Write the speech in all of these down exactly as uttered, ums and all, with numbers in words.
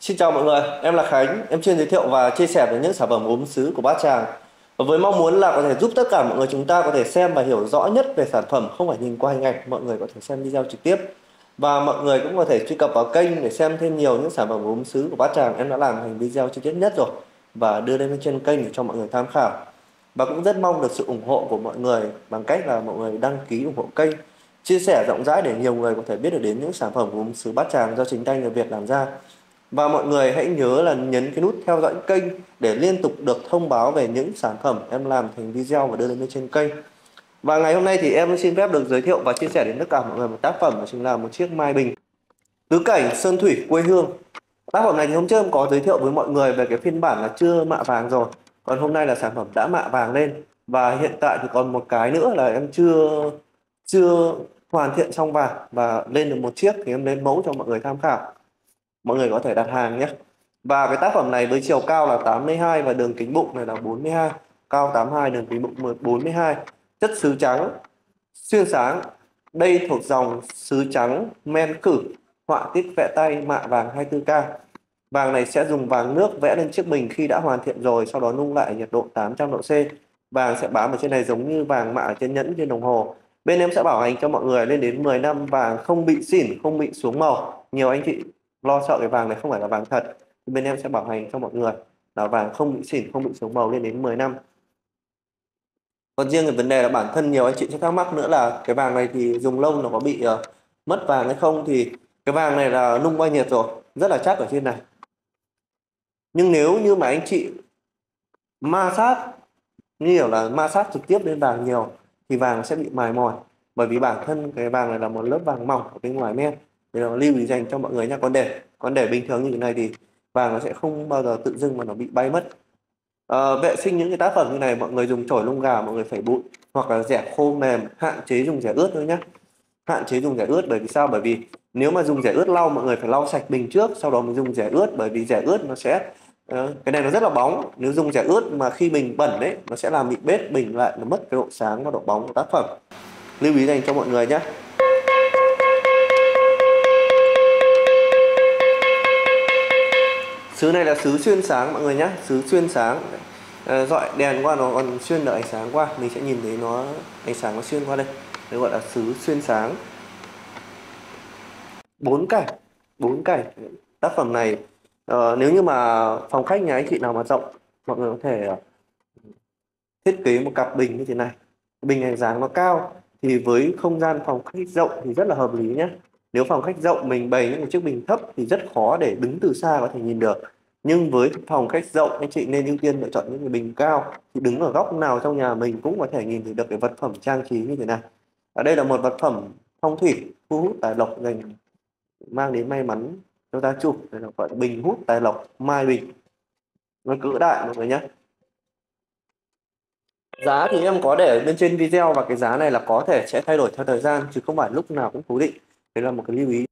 Xin chào mọi người, em là Khánh, em chuyên giới thiệu và chia sẻ về những sản phẩm gốm sứ của Bát Tràng. Và với mong muốn là có thể giúp tất cả mọi người chúng ta có thể xem và hiểu rõ nhất về sản phẩm, không phải nhìn qua hình ảnh, mọi người có thể xem video trực tiếp. Và mọi người cũng có thể truy cập vào kênh để xem thêm nhiều những sản phẩm gốm sứ của Bát Tràng. Em đã làm thành video chi tiết nhất rồi và đưa lên trên kênh để cho mọi người tham khảo. Và cũng rất mong được sự ủng hộ của mọi người bằng cách là mọi người đăng ký ủng hộ kênh, chia sẻ rộng rãi để nhiều người có thể biết được đến những sản phẩm gốm sứ Bát Tràng do chính tay người Việt làm ra. Và mọi người hãy nhớ là nhấn cái nút theo dõi kênh để liên tục được thông báo về những sản phẩm em làm thành video và đưa lên trên kênh. Và ngày hôm nay thì em xin phép được giới thiệu và chia sẻ đến tất cả mọi người một tác phẩm, đó chính là một chiếc mai bình tứ cảnh sơn thủy quê hương. Tác phẩm này thì hôm trước em có giới thiệu với mọi người về cái phiên bản là chưa mạ vàng rồi, còn hôm nay là sản phẩm đã mạ vàng lên. Và hiện tại thì còn một cái nữa là em chưa chưa hoàn thiện xong vàng và lên được một chiếc thì em lên mẫu cho mọi người tham khảo, mọi người có thể đặt hàng nhé. Và cái tác phẩm này với chiều cao là tám mươi hai và đường kính bụng này là bốn mươi hai, cao tám mươi hai, đường kính bụng bốn mươi hai, chất sứ trắng xuyên sáng. Đây thuộc dòng sứ trắng men cử, họa tiết vẽ tay mạ vàng hai mươi tư K. Vàng này sẽ dùng vàng nước vẽ lên chiếc bình khi đã hoàn thiện rồi, sau đó nung lại ở nhiệt độ tám trăm độ C. Vàng sẽ bám ở trên này giống như vàng mạ ở trên nhẫn, trên đồng hồ. Bên em sẽ bảo hành cho mọi người lên đến mười năm, vàng không bị xỉn, không bị xuống màu. Nhiều anh chị lo sợ cái vàng này không phải là vàng thật, thì bên em sẽ bảo hành cho mọi người là vàng không bị xỉn, không bị xuống màu lên đến mười năm. Còn riêng cái vấn đề là bản thân nhiều anh chị sẽ thắc mắc nữa là cái vàng này thì dùng lâu nó có bị uh, mất vàng hay không, thì cái vàng này là nung qua nhiệt rồi, rất là chắc ở trên này. Nhưng nếu như mà anh chị ma sát, như kiểu là ma sát trực tiếp lên vàng nhiều thì vàng sẽ bị mài mòn, bởi vì bản thân cái vàng này là một lớp vàng mỏng ở bên ngoài men. Thì là lưu ý dành cho mọi người nha. Còn để còn để bình thường như thế này thì vàng nó sẽ không bao giờ tự dưng mà nó bị bay mất. À, vệ sinh những cái tác phẩm như này mọi người dùng chổi lông gà, mọi người phải bụi hoặc là rẻ khô mềm, hạn chế dùng rẻ ướt thôi nhé. Hạn chế dùng rẻ ướt bởi vì sao? Bởi vì nếu mà dùng rẻ ướt lau, mọi người phải lau sạch bình trước, sau đó mình dùng rẻ ướt, bởi vì rẻ ướt nó sẽ uh, cái này nó rất là bóng. Nếu dùng rẻ ướt mà khi bình bẩn đấy, nó sẽ làm bị bết bình lại, nó mất cái độ sáng và độ bóng của tác phẩm. Lưu ý dành cho mọi người nhé. Sứ này là sứ xuyên sáng mọi người nhé, sứ xuyên sáng. À, dọi đèn qua nó còn xuyên được ánh sáng qua, mình sẽ nhìn thấy nó, ánh sáng nó xuyên qua đây, đây gọi là sứ xuyên sáng. Bốn cảnh, bốn cảnh. Tác phẩm này uh, nếu như mà phòng khách nhà anh chị nào mà rộng, mọi người có thể uh, thiết kế một cặp bình như thế này. Bình này dáng nó cao thì với không gian phòng khách rộng thì rất là hợp lý nhé. Nếu phòng khách rộng mình bày những một chiếc bình thấp thì rất khó để đứng từ xa có thể nhìn được. Nhưng với phòng khách rộng, anh chị nên ưu tiên lựa chọn những cái bình cao, thì đứng ở góc nào trong nhà mình cũng có thể nhìn thấy được cái vật phẩm trang trí như thế này. Ở đây là một vật phẩm phong thủy thu hút tài lộc, dành mang đến may mắn cho gia chủ. Đây là gọi là bình hút tài lộc mai bình, nó cỡ đại mọi người nhé. Giá thì em có để bên trên video, và cái giá này là có thể sẽ thay đổi theo thời gian chứ không phải lúc nào cũng cố định. Đấy là một cái lưu ý.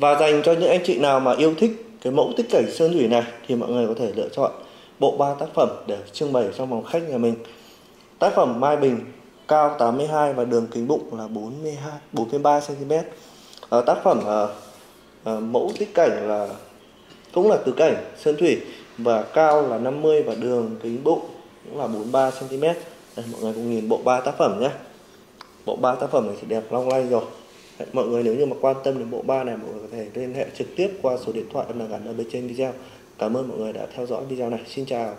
Và dành cho những anh chị nào mà yêu thích cái mẫu tích cảnh sơn thủy này thì mọi người có thể lựa chọn bộ ba tác phẩm để trưng bày trong phòng khách nhà mình. Tác phẩm Mai Bình cao tám mươi hai và đường kính bụng là bốn mươi hai bốn mươi ba xăng ti mét. Ở tác phẩm uh, uh, mẫu tích cảnh là cũng là tứ cảnh sơn thủy và cao là năm mươi và đường kính bụng cũng là bốn mươi ba xăng ti mét. Đây, mọi người cùng nhìn bộ ba tác phẩm nhé. Bộ ba tác phẩm này thì đẹp long lanh rồi. Đấy, mọi người nếu như mà quan tâm đến bộ ba này, mọi người có thể liên hệ trực tiếp qua số điện thoại em đang gắn ở bên trên video. Cảm ơn mọi người đã theo dõi video này. Xin chào.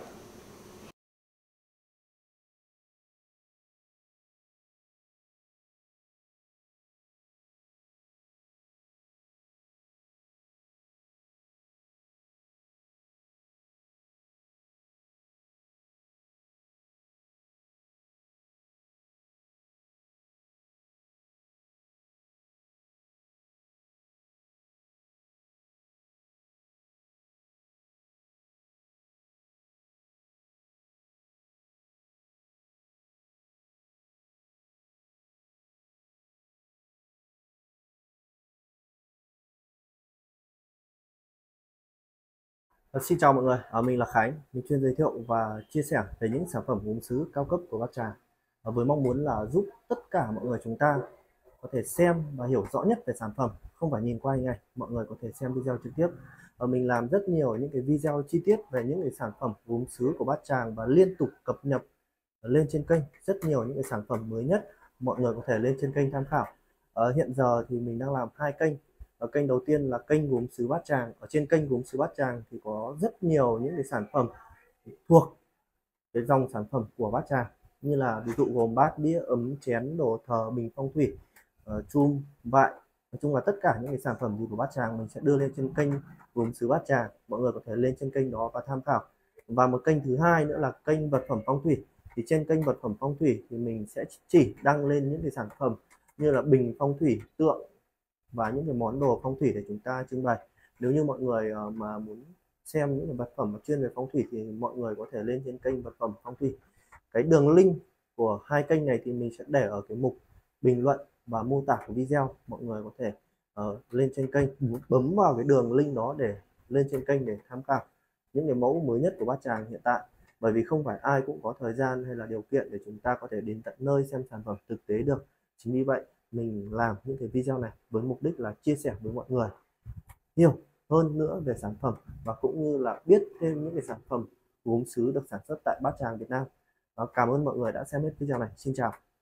Ờ, Xin chào mọi người, à, mình là Khánh, mình chuyên giới thiệu và chia sẻ về những sản phẩm gốm sứ cao cấp của Bát Tràng, à, với mong muốn là giúp tất cả mọi người chúng ta có thể xem và hiểu rõ nhất về sản phẩm, không phải nhìn qua hình ảnh, mọi người có thể xem video trực tiếp. Và mình làm rất nhiều những cái video chi tiết về những cái sản phẩm gốm sứ của Bát Tràng và liên tục cập nhật lên trên kênh rất nhiều những cái sản phẩm mới nhất, mọi người có thể lên trên kênh tham khảo. Ờ, hiện giờ thì mình đang làm hai kênh. Ở kênh đầu tiên là kênh gốm sứ Bát Tràng. Ở trên kênh gốm sứ Bát Tràng thì có rất nhiều những cái sản phẩm thuộc cái dòng sản phẩm của Bát Tràng, như là ví dụ gồm bát đĩa ấm chén đồ thờ bình phong thủy, uh, chum vại, nói chung là tất cả những cái sản phẩm gì của Bát Tràng mình sẽ đưa lên trên kênh gốm sứ Bát Tràng, mọi người có thể lên trên kênh đó và tham khảo. Và một kênh thứ hai nữa là kênh vật phẩm phong thủy. Thì trên kênh vật phẩm phong thủy thì mình sẽ chỉ đăng lên những cái sản phẩm như là bình phong thủy, tượng và những cái món đồ phong thủy để chúng ta trưng bày. Nếu như mọi người uh, mà muốn xem những cái vật phẩm chuyên về phong thủy thì mọi người có thể lên trên kênh vật phẩm phong thủy. Cái đường link của hai kênh này thì mình sẽ để ở cái mục bình luận và mô tả của video, mọi người có thể uh, lên trên kênh bấm vào cái đường link đó để lên trên kênh để tham khảo những cái mẫu mới nhất của Bát Tràng hiện tại, bởi vì không phải ai cũng có thời gian hay là điều kiện để chúng ta có thể đến tận nơi xem sản phẩm thực tế được. Chính vì vậy mình làm những cái video này với mục đích là chia sẻ với mọi người hiểu hơn nữa về sản phẩm và cũng như là biết thêm những cái sản phẩm gốm sứ được sản xuất tại Bát Tràng Việt Nam. Đó, cảm ơn mọi người đã xem hết video này. Xin chào.